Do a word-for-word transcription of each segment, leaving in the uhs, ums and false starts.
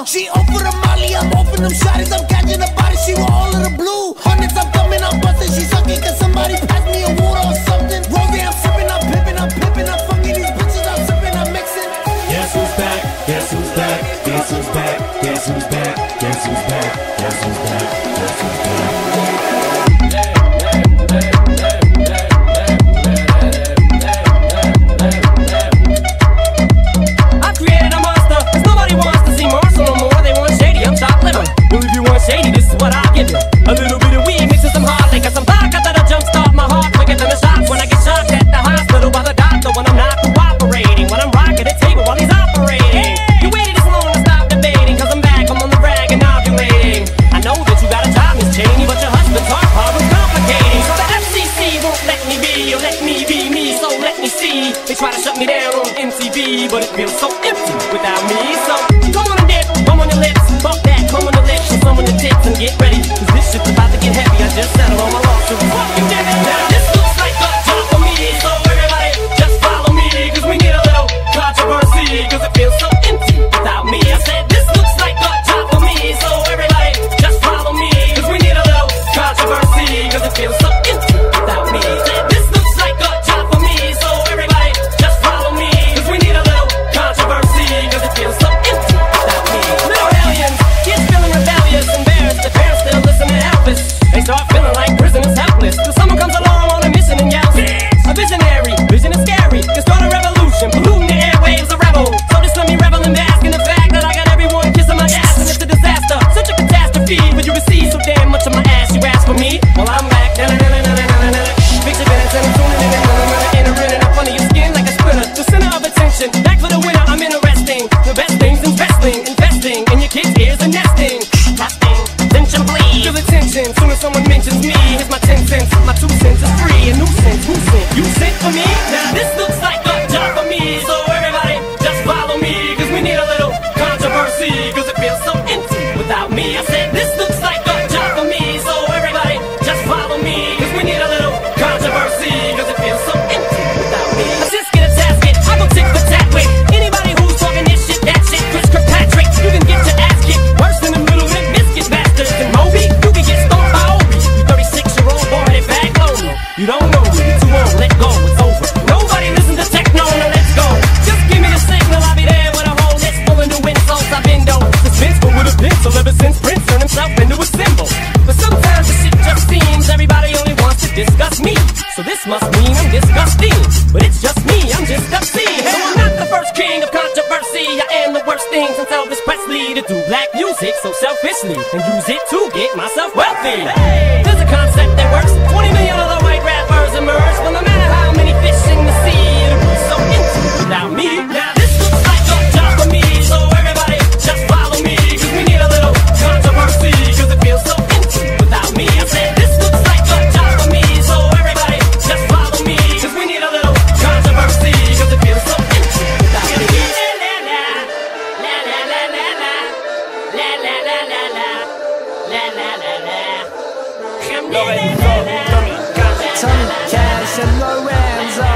Uh, she over the molly, I'm open them shotties, I'm catching the body, she want all of the blue. Hundreds, I'm coming, I'm busting, she sucking, cause somebody pass me a water or something. Rosie, I'm sipping, I'm pipping, I'm pipping, I'm fucking these bitches, I'm sipping, I'm mixing. Guess who's back? Guess who's back? Guess who's back? Guess who's back? Guess who's back? Guess who's back? Guess who's back? I created a monster, cause nobody wants to see Marshall no more. They want shady, I'm chopped liver. Well, if you want shady, this is what I'll give you. A little bit of weed mixed with some hard liquor, some vodka that'll jumpstart my heart quicker than a shot when I get shocked at the hospital by the doctor when I'm not cooperating, when I'm rocking the table while he's operating. You waited this long to stop debating, cause I'm back, I'm on the rag and ovulating. I know that you got a job, Miss Cheney, but your husband's heart problem's complicating. So the F C C won't let me be, or let me be me, so let me see. They try to shut me down on M T V, but it feels so empty without me. So come on and dip, come on your lips, bump that, come on the lips, and some on the tips, and get ready, cause this shit's about to get heavy. I just settled on my lawsuit. Fucking damn it, now this looks like a job for me, so everybody just follow me, cause we need a little controversy, cause it feels so empty without me. I said this looks like a job for me, so everybody just follow me, cause we need a little controversy, cause it feels so empty without me. I said this looks like a job for me, so everybody just follow me, cause we need a little controversy, cause it feels so empty without me. Little hellions, kids feeling rebellious, embarrassed, their parents still listen to Elvis. They start feeling like prisoners helpless, till someone comes along on a mission and yells, a visionary, vision is scary, can start a revolution, polluting the airwaves, a rebel. So just let me revel and bask in the fact that I got everyone kissing my ass, and it's a disaster, such a catastrophe, when you receive so damn much of my ass, you ask for me, well I'm back, na na na na na na na na. Picture minutes and I'm tuning in and I'm entering up under your skin like a splinter, the center of attention, back for the winner, I'm interesting, the best things investing, investing in your kids' ears and nesting, testing, attention please, feel the tension, soon as someone mentions me, here's my ten cents, my two cents is free, a nuisance, who sent, you sent for me, now this looks like a job for me, so everybody just follow me, cause we need a little controversy, cause it feels so empty without me. I said this looks like a job for me, so everybody just follow me, cause we need a little controversy, cause it feels so empty without me. I just get a tasket, I go tick for tat with anybody who's talking this shit, that shit, Chris Kirkpatrick. You can get your ass kicked worse than the middle than biscuit bastards and Moby. You can get stomped by Obi, you thirty-six year old boy that back loaded. You don't know me, you too old, let go, it's over. Nobody listen to techno, now let's go. Just give me the signal, I'll be there with a whole list full of new insults. I've been though suspenseful with a pencil ever since Prince turned himself into a symbol. But sometimes the shit just seems everybody only wants to discuss me. So this must mean I'm disgusting, but it's just me, I'm just obscene. So I'm not the first king of controversy, I am the worst thing since Elvis Presley to do black music so selfishly and use it to get myself wealthy. Hey, there's a concept that works, twenty million other white rappers emerge, but no matter how many fish in the sea, it'll be so empty without me. Now this looks like a job for me, so everybody just follow me, cause we need a little controversy, cause it feels so empty without me. I said this looks like a job for me, so everybody just follow me, cause we need a little controversy, cause it feels so empty without me. La la la la la, la la la la la, la la la la. Tony Cash and Lorenzo.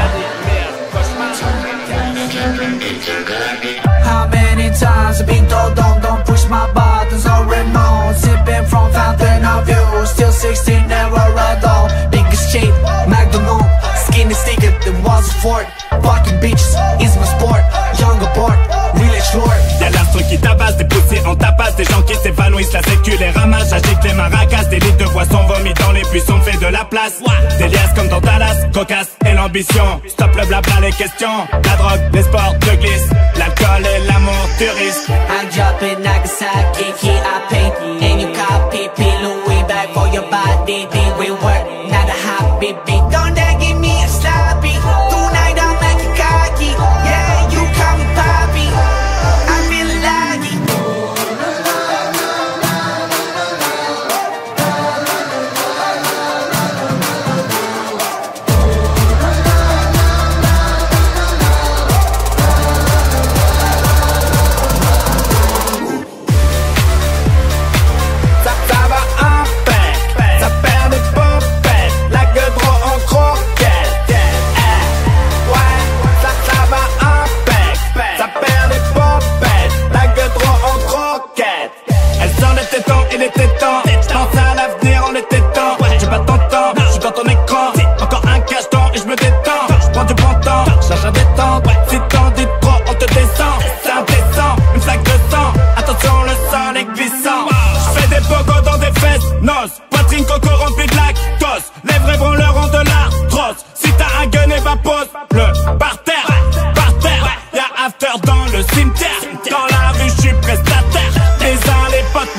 How many times I've been told don't, don't push my buttons or remote. Sipping from fountain of youth, still sixteen, never adult. Biggest cheap, McDonald's, skinny sticker, the was a fort. Fucking bitches, is my sport. Young abort, really short. Y'a l'instru qui tabasse, des poussées en tapasse, des gens qui s'évanouissent, la sécu les ramasse, agite les maracas, des litres de poissons vomis dans les buissons, fait de la place. Des liasses comme dans Dallas, cocasse et l'ambition. Stop le blabla, les questions, la drogue, les sports de glisse, l'alcool et l'amour, tu risques. I'm dropping Nagasaki, key I paint, and you copy, P. Louis back for your body, did we work, not a happy beat. Don't that give me a sloppy, tonight I'll make you cocky, yeah, you call me Poppy, I feel lucky.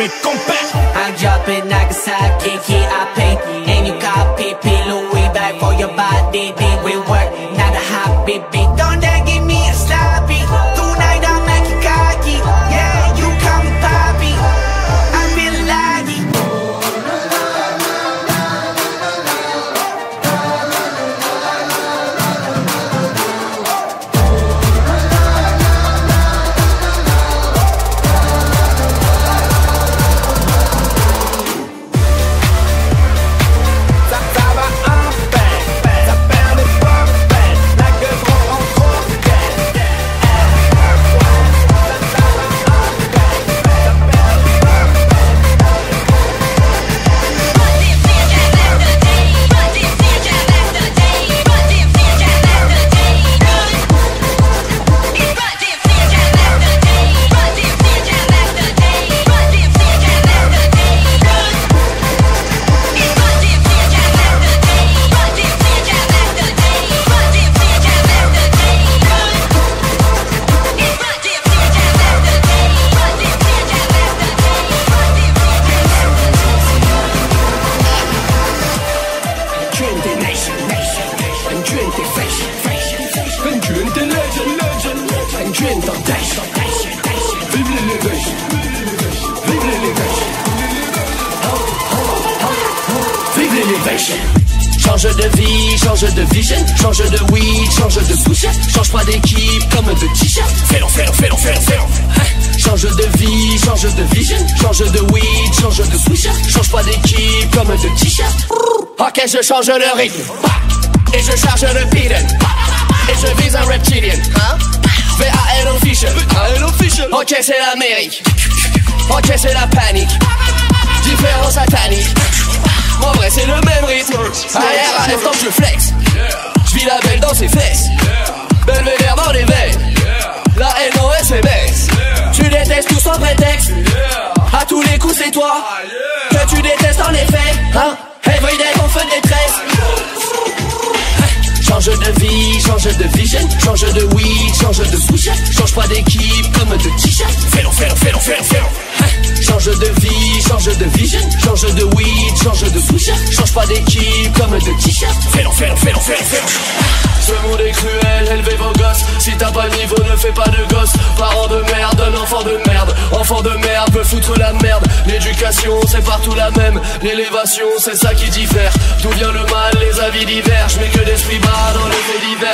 mes compères. I'm dropping Nagasaki, key I pay, and you copy, P. Louis back for your body, did we work, not a hobby, beat. Don't that give me a sloppy, tonight I'm making cocky, yeah, you call me Poppy, I feel lucky. Change de vie, change de vision, change de weed, change de switch, change pas d'équipe comme de t-shirt. Fais-le, fais-le, fais-le, fais-le, fais-le. Change de vie, change de vision, change de weed, change de switch, change pas d'équipe comme de t-shirt. Ok, je change le rythme, et je charge le pylon, et je vise un reptilien. Hein? V A L official, official. Ok, c'est l'Amérique, ok, c'est la panique, différence satanique. En vrai c'est le même rythme. Arrière à l'instant que je flex, j'vis la belle dans ses fesses, Belvédère dans les veines, la N O S fait baisse. Tu détestes tout sans prétexte, à tous les coups c'est toi que tu détestes en effet, hein? Everyday ton feu de détresse. Change de vie, change de vision, change de weed, change de switch, change pas d'équipe comme de t-shirt. Fais-le, fais-le, fais-le, fais-le, fais-le. Change de vie, change de vision, change de weed, change de switch, change pas d'équipe comme de t-shirt. Fais-le, fais-le, fais-le, fais-le, fais-le. Ce monde est cruel, élevez vos gosses. Si t'as pas de niveau, ne fais pas de gosse. Parents de merde, un enfant de merde. Enfant de merde peut foutre la merde. L'éducation, c'est partout la même. L'élévation, c'est ça qui diffère. D'où vient le mal, les avis divers. J'mets que d'esprit bas dans les faits divers.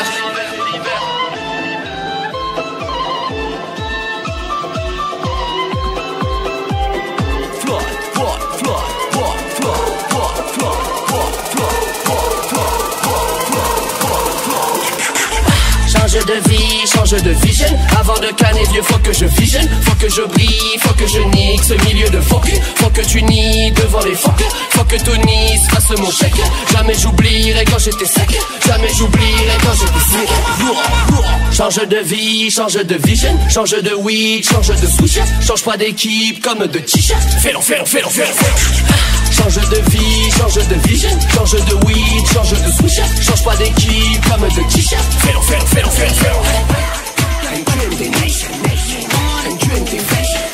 Change de vie, change de vision. Avant de canner vieux, faut que je visionne. Faut que je brille, faut que je nique ce milieu de faux cul. Faut que tu nies devant les faux culs. Faut que Tony se fasse mon chèque. Jamais j'oublierai quand j'étais sec. Jamais j'oublierai quand j'étais sec. Change de vie, change de vision. Change de weed, change de switch. Change pas d'équipe comme de t-shirt. Fais-le, fais-le, fais-le, fais-le, fais-le. Change de vie, change de vision. Change de weed, change de switch. Change pas d'équipe comme de t-shirt. Fais-le, fais-le, fais-le, fais-le, fais-le. And dream the nation, nation, and dream the fashion.